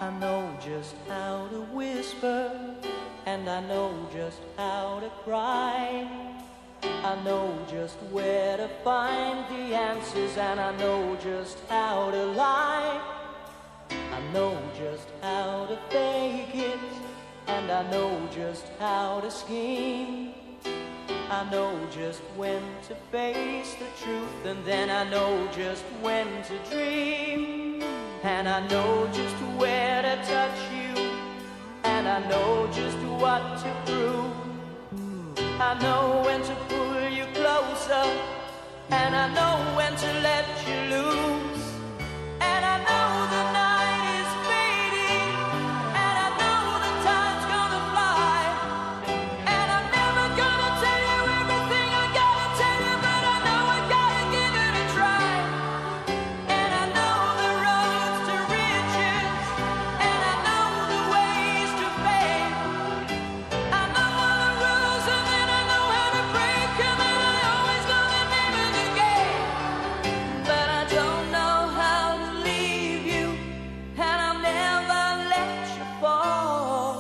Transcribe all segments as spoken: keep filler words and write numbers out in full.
I know just how to whisper, and I know just how to cry. I know just where to find the answers, and I know just how to lie. I know just how to fake it, and I know just how to scheme. I know just when to face the truth, and then I know just when to dream. And I know just where to touch you, and I know just what to prove. I know when to pull you closer, and I know when to let you loose. And I know the night is fading, and I know the time's gonna fly. And I'm never gonna tell you everything I gotta tell you, but I know I gotta give it a try. And I know the roads to riches, and I know the ways to fame. I know all the rules, and then I know how to break them, and I always know the name of the game. But I don't know how to leave you, and I'll never let you fall.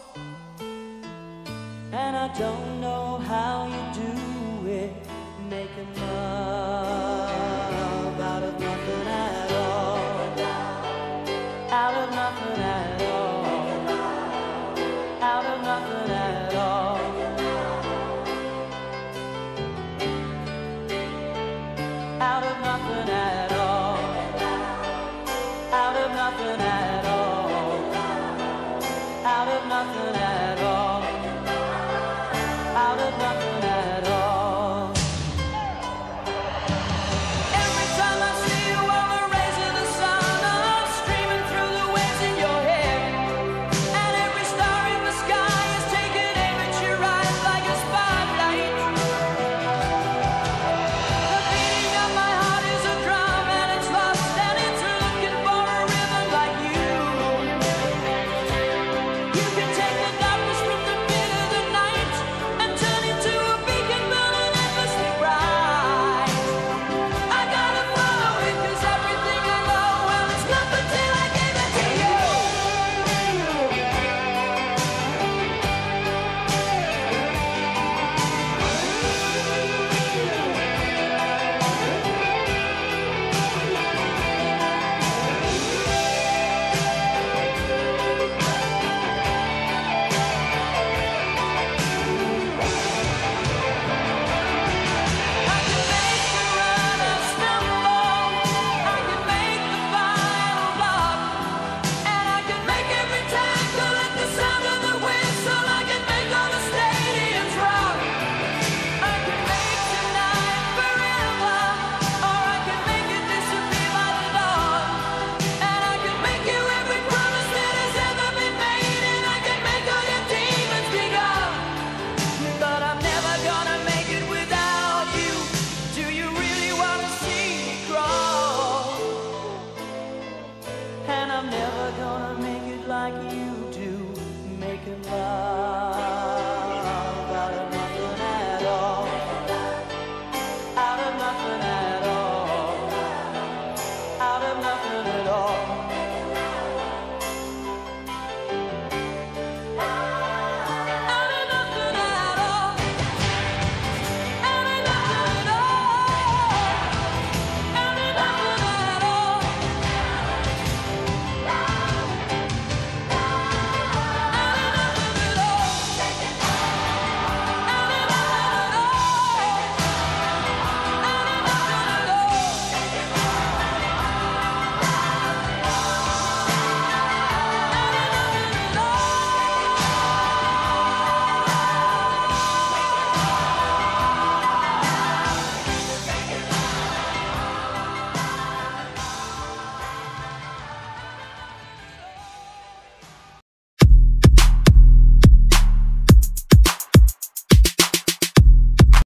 And I don't know how you do it, making love out of nothing at all. Out of nothing at all. Out of nothing at all. Out of nothing at all.